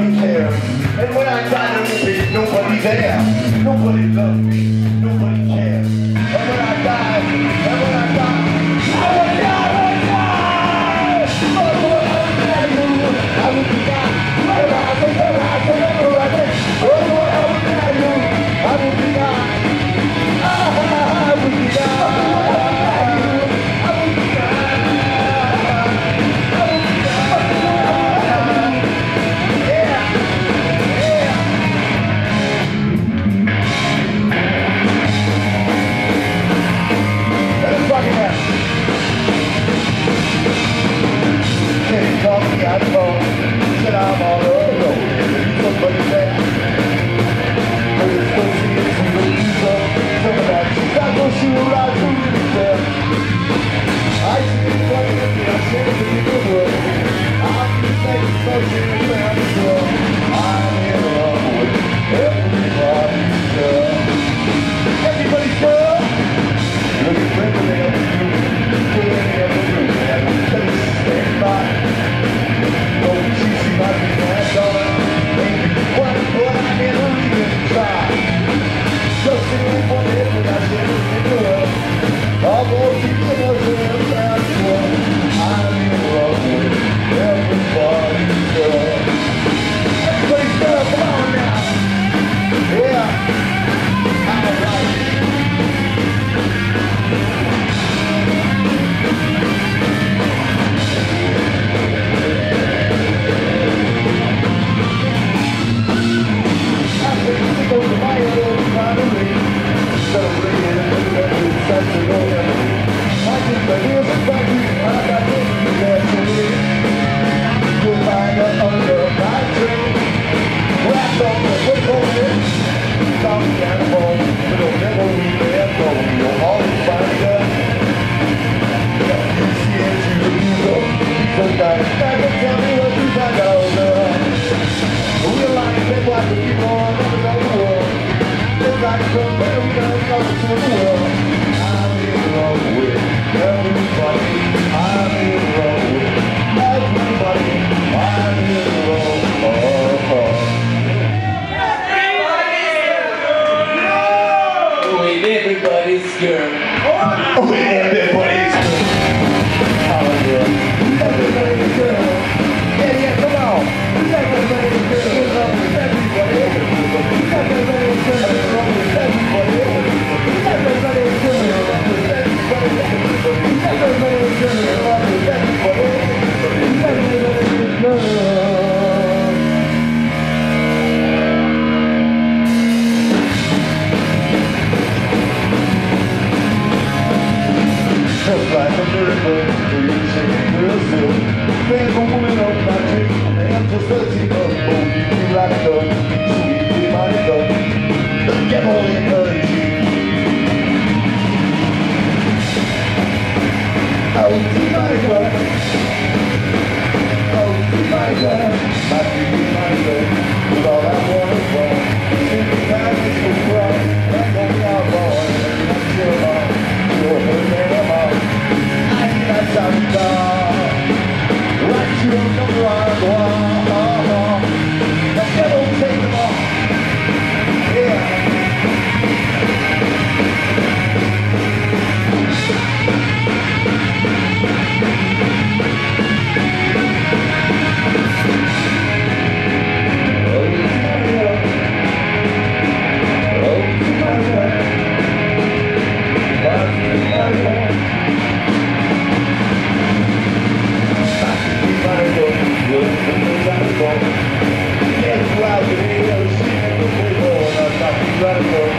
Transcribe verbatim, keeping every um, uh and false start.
nobody cares. And when I die, there will be nobody there. Nobody loves me, nobody cares. And when I die, and when I die, I will die, I will die. Oh, what I will tell you, I will be gone. When I say, when I say, when I say, oh, what I will tell you, I will be gone. I will be gone. Everybody's girl. Oh, everybody's girl. Oh, yeah. Everybody's girl. Yeah, yeah, come on. Everybody's girl. Everybody. Everybody's girl. Everybody. Everybody's girl. Everybody's girl. Everybody's girl. Just like a miracle, you sing real still. There's a woman up my tree, and just thirteen up, oh, you do like a dog, sweet, mighty dog. The devil encourage you. Oh, mighty dog. Oh, mighty dog. My baby, mighty dog. With all that water from, singing time is so bright. I'm going out, boy, and I'm still on. You're hurting them all. Santa, right you on the right one. The devil take them all. Yeah. Radical.